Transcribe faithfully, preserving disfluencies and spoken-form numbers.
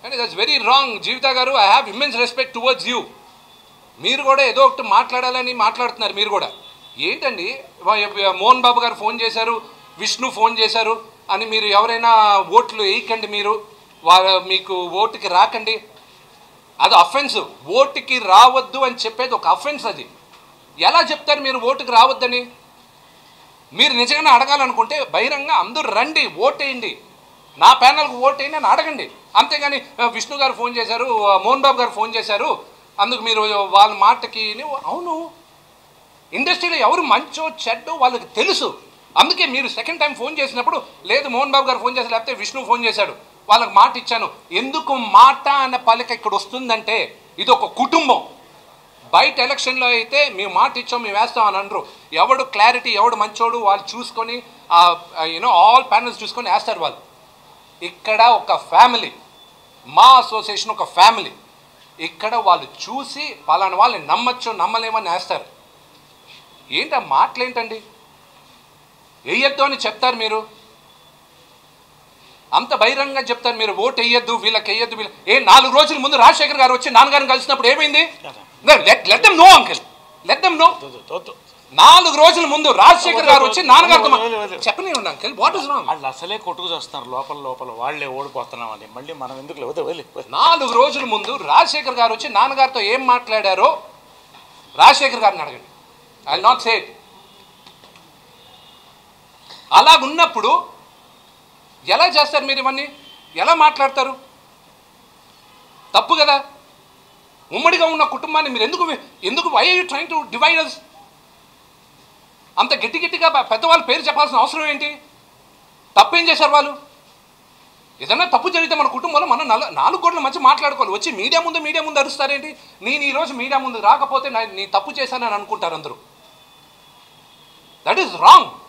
And that's very wrong. Jeevitha garu, I have immense respect towards you. మీరు కూడా ఏదో ఒకటి మాట్లాడాలని మాట్లాడుతున్నారు. మీరు కూడా ఏంటండి, మోహన్ బాబు గారు ఫోన్ చేశారు, విష్ణు ఫోన్ చేశారు అని మీరు ఎవరైనా ఓట్లు వేయకండి, మీరు వాళ్ళ మీకు ఓటుకి రాకండి, అది అఫెన్స్. ఓటుకి రావద్దు అని చెప్పేది ఒక అఫెన్స్. అది ఎలా చెప్తారు మీరు ఓటుకి రావద్దని? మీరు నిజంగానే అడగాలనుకుంటే బహిరంగ అందరూ రండి, ఓటేయండి, నా ప్యానల్కి ఓటేయండి అని అడగండి. అంతేగాని విష్ణు గారు ఫోన్ చేశారు, మోహన్ బాబు గారు ఫోన్ చేశారు, అందుకు మీరు వాళ్ళ మాటకి. అవును, ఇండస్ట్రీలో ఎవరు మంచో చెడ్డో వాళ్ళకి తెలుసు. అందుకే మీరు సెకండ్ టైం ఫోన్ చేసినప్పుడు లేదు మోహన్ బాబు గారు ఫోన్ చేశారు, లేకపోతే విష్ణు ఫోన్ చేశాడు, వాళ్ళకి మాట ఇచ్చాను. ఎందుకు మాట అన్న పలిక ఇక్కడ వస్తుందంటే ఇది ఒక కుటుంబం. బయట ఎలక్షన్లో అయితే మేము మాట ఇచ్చాం, మేము వేస్తాం అని అనరు. ఎవడు క్లారిటీ, ఎవడు మంచోడు వాళ్ళు చూసుకొని యూనో ఆల్ ప్యానల్స్ చూసుకొని వేస్తారు వాళ్ళు. ఇక్కడ ఒక ఫ్యామిలీ, మా అసోసియేషన్ ఒక ఫ్యామిలీ. ఇక్కడ వాళ్ళు చూసి పలానా వాళ్ళని నమ్మచ్చు నమ్మలేమని వేస్తారు. ఏంటి ఆ మాటలేంటండి? వేయద్దు అని చెప్తారు మీరు, అంత బహిరంగంగా చెప్తారు మీరు ఓటు వేయద్దు, వీళ్ళకి వేయద్దు, వీళ్ళ ఏ నాలుగు రోజుల ముందు రాజశేఖర్ గారు వచ్చి నాన్నగారిని కలిసినప్పుడు ఏమైంది? Let them know uncle, let them know. నాలుగు రోజుల ముందు రాజశేఖర్ గారు వచ్చి నాన్నగారితో చెప్పని అంకిల్, వాట్ ఇస్ రాంగ్? వాళ్ళు అసలే కొట్టుకు చేస్తున్నారు లోపల లోపల, వాళ్ళే ఓడిపోతున్నామని. మళ్ళీ మనం ఎందుకు లేదు? నాలుగు రోజుల ముందు రాజశేఖర్ గారు వచ్చి నాన్నగారితో ఏం మాట్లాడారో రాజశేఖర్ గారిని అడగండి. I will not say it. అలాగున్నప్పుడు ఎలా చేస్తారు మీరు? ఇవన్నీ ఎలా మాట్లాడతారు? తప్పు కదా. ఉమ్మడిగా ఉన్న కుటుంబాన్ని మీరు ఎందుకు ఎందుకు why are you trying to divide us? అంత గట్టి గట్టిగా పెద్దవాళ్ళ పేరు చెప్పాల్సిన అవసరం ఏంటి? తప్పేం చేశారు వాళ్ళు? ఏదన్నా తప్పు జరిగితే మన కుటుంబంలో మనం నల నాలుగు కోట్ల మధ్య మాట్లాడుకోవాలి. వచ్చి మీడియా ముందు మీడియా ముందు అరుస్తారేంటి? నేను ఈరోజు మీడియా ముందు రాకపోతే నీ తప్పు చేశానని అనుకుంటారు అందరూ. That is wrong.